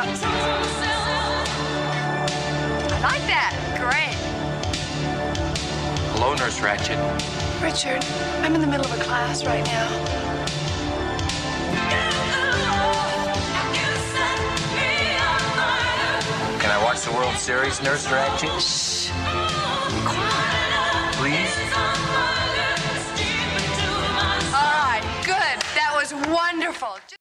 I like that. Great. Hello, Nurse Ratched. Richard, I'm in the middle of a class right now. Can I watch the World Series, Nurse Ratched? Shh. Please? All right, good. That was wonderful.